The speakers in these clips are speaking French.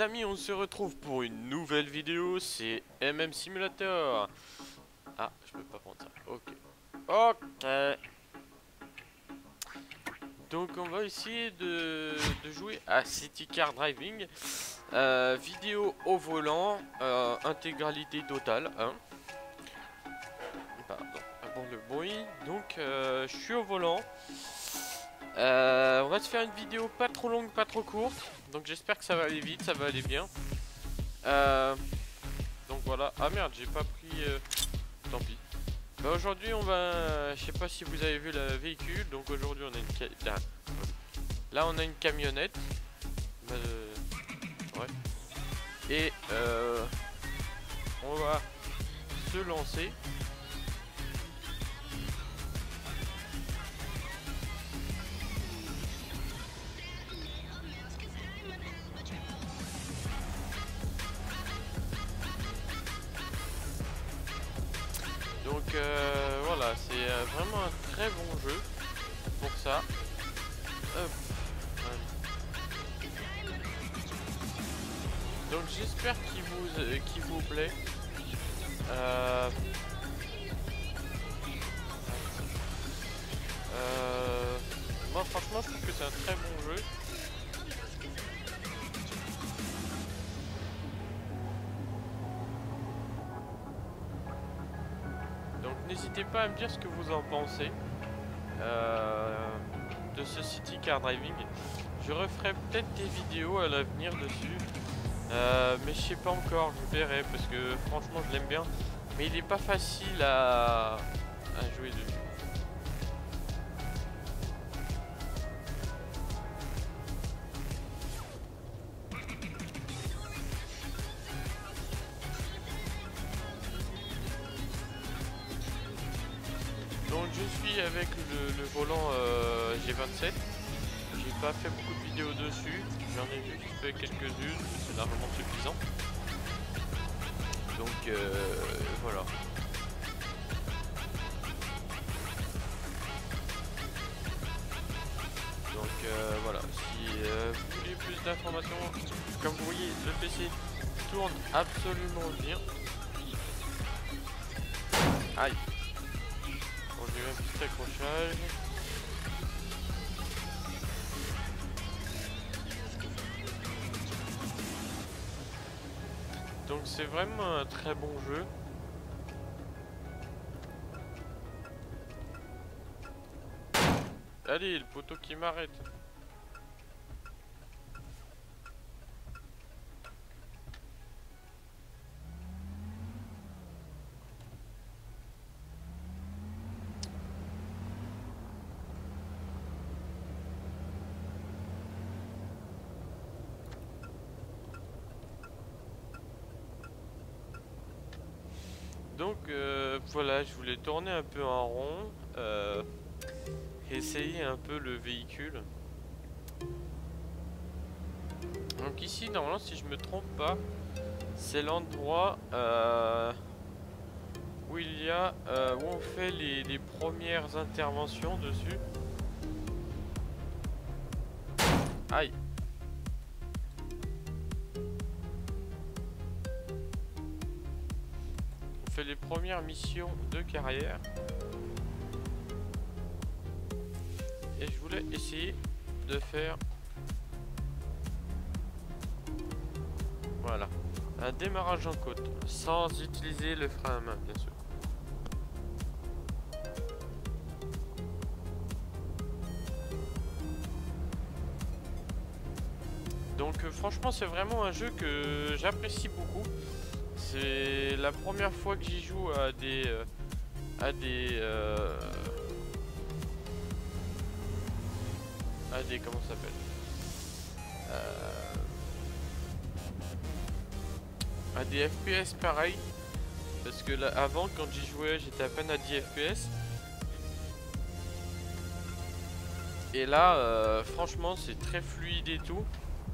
amis, on se retrouve pour une nouvelle vidéo, c'est MM Simulator. Ah, je peux pas prendre ça, ok. Ok. Donc on va essayer de jouer à City Car Driving. Vidéo au volant, intégralité totale, hein. Pardon, bon le bruit. Donc je suis au volant. On va se faire une vidéo pas trop longue, pas trop courte. Donc j'espère que ça va aller vite, ça va aller bien. Donc voilà. Ah merde, j'ai pas pris. Tant pis. Bah aujourd'hui on va. Je sais pas si vous avez vu le véhicule. Donc aujourd'hui on a une là on a une camionnette. Ouais. Et on va se lancer. Donc voilà, c'est vraiment un très bon jeu pour ça. Hop. Donc j'espère qu'il vous plaît. Moi franchement je trouve que c'est un très bon jeu. Donc n'hésitez pas à me dire ce que vous en pensez de ce City Car Driving. Je referai peut-être des vidéos à l'avenir dessus. Mais je sais pas encore, je verrai parce que franchement je l'aime bien. Mais il est pas facile à jouer dessus. Donc je suis avec le volant G27. J'ai pas fait beaucoup de vidéos dessus. J'en ai juste fait quelques-unes, c'est largement suffisant. Donc voilà. Donc voilà, si vous voulez plus d'informations, comme vous voyez, le PC tourne absolument bien. Aïe. On a eu un petit accrochage. Donc c'est vraiment un très bon jeu. Allez, le poteau qui m'arrête. Donc voilà, je voulais tourner un peu en rond, essayer un peu le véhicule. Donc ici, normalement, si je me trompe pas, c'est l'endroit où il y a où on fait les premières interventions dessus. Aïe. On fait les premières missions de carrière. Et je voulais essayer de faire voilà, un démarrage en côte sans utiliser le frein à main, bien sûr. Donc franchement c'est vraiment un jeu que j'apprécie beaucoup. C'est la première fois que j'y joue à des comment ça s'appelle, à des FPS pareil, parce que là avant quand j'y jouais j'étais à peine à 10 FPS et là franchement c'est très fluide et tout.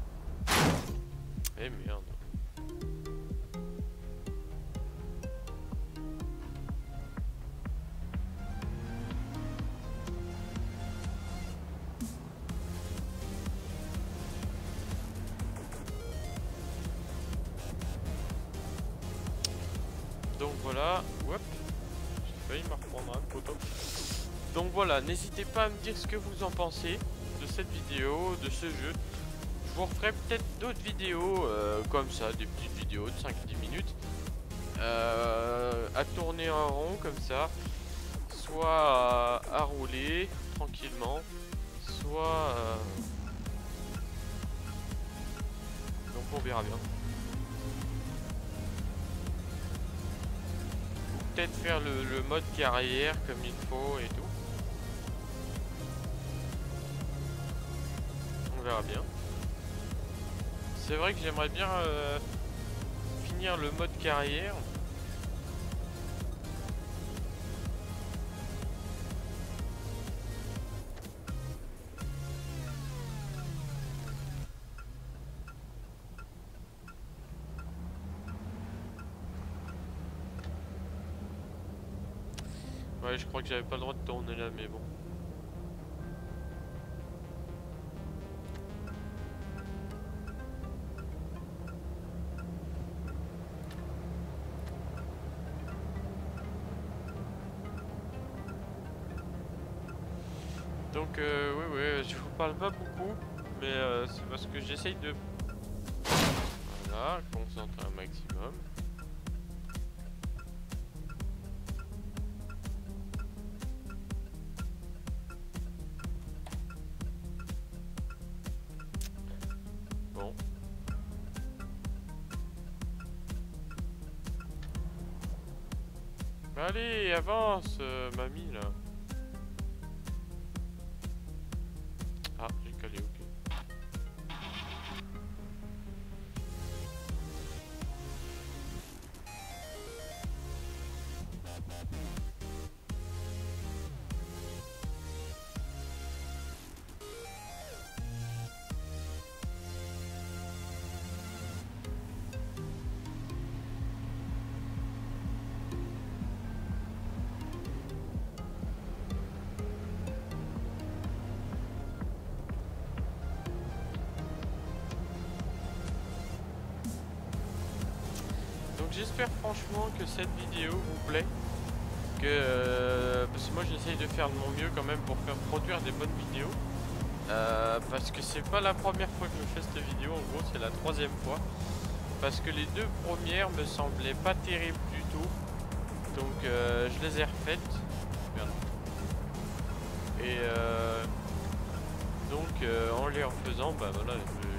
Eh merde. voilà, hop, j'ai failli me reprendre un photo. Donc voilà, n'hésitez pas à me dire ce que vous en pensez de cette vidéo, de ce jeu. Je vous referai peut-être d'autres vidéos comme ça, des petites vidéos de 5-10 minutes à tourner en rond comme ça, soit à rouler tranquillement, soit donc on verra bien. Ou peut-être faire le mode carrière comme il faut et tout. On verra bien. C'est vrai que j'aimerais bien finir le mode carrière. Ouais, je crois que j'avais pas le droit de tourner là, mais bon. Donc oui, je vous parle pas beaucoup, mais c'est parce que j'essaye de voilà, concentrer un maximum. Bon. Allez, avance, mamie là. Ah, j'ai calé, ok. J'espère franchement que cette vidéo vous plaît, parce que moi j'essaye de faire de mon mieux quand même pour faire produire des bonnes vidéos, parce que c'est pas la première fois que je fais cette vidéo, en gros c'est la troisième fois, parce que les deux premières me semblaient pas terribles du tout, donc je les ai refaites. Merde. Et donc en les refaisant, bah voilà,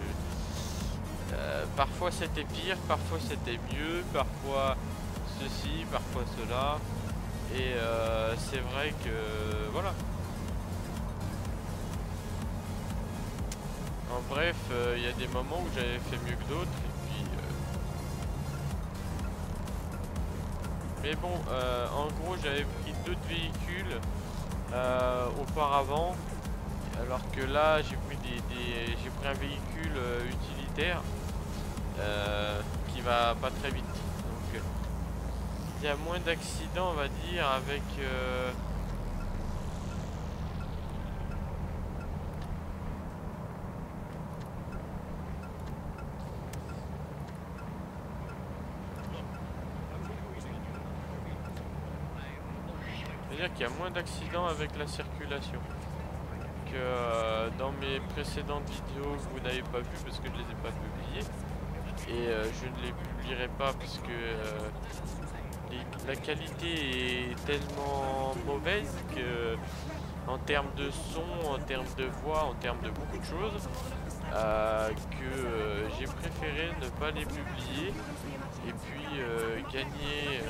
parfois c'était pire, parfois c'était mieux, parfois ceci, parfois cela. Et c'est vrai que voilà. En bref, il y a des moments où j'avais fait mieux que d'autres. Et puis, mais bon, en gros j'avais pris d'autres véhicules auparavant. Alors que là j'ai pris j'ai pris un véhicule utilitaire. Qui va pas très vite, donc il y a moins d'accidents on va dire avec c'est-à-dire qu'il y a moins d'accidents avec la circulation que dans mes précédentes vidéos que vous n'avez pas vu parce que je les ai pas publiées. Et je ne les publierai pas parce que la qualité est tellement mauvaise que en termes de son, en termes de voix, en termes de beaucoup de choses, que j'ai préféré ne pas les publier et puis gagner,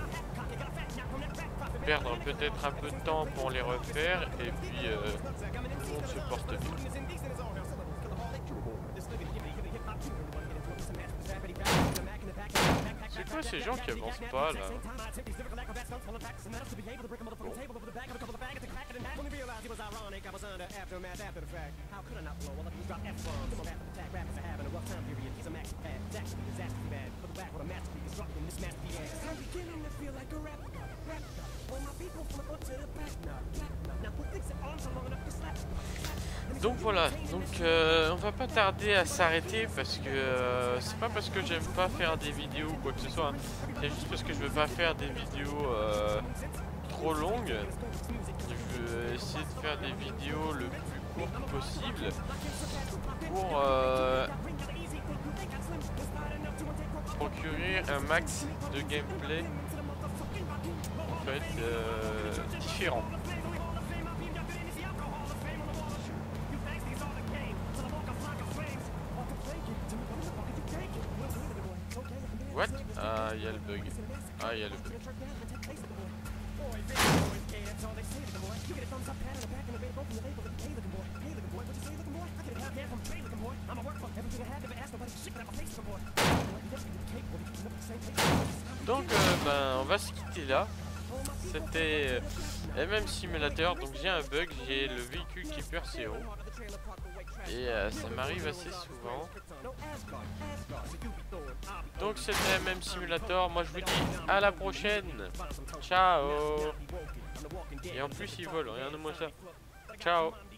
perdre peut-être un peu de temps pour les refaire et puis tout le monde se porte bien. C'est quoi ces gens qui avancent pas là? Donc voilà, donc on va pas tarder à s'arrêter parce que c'est pas parce que j'aime pas faire des vidéos ou quoi que ce soit, hein. C'est juste parce que je veux pas faire des vidéos trop longues. Je veux essayer de faire des vidéos le plus courtes possible pour procurer un max de gameplay en fait différent. What? Ah, il y a le bug. Ah, il y a le bug. Donc, ben, on va se quitter là. C'était MM Simulator. Donc, j'ai un bug. J'ai le véhicule qui perd CO. Et ça m'arrive assez souvent. Donc c'était MM Simulator. Moi je vous dis à la prochaine. Ciao. Et en plus il vole, regardez-moi ça. Ciao.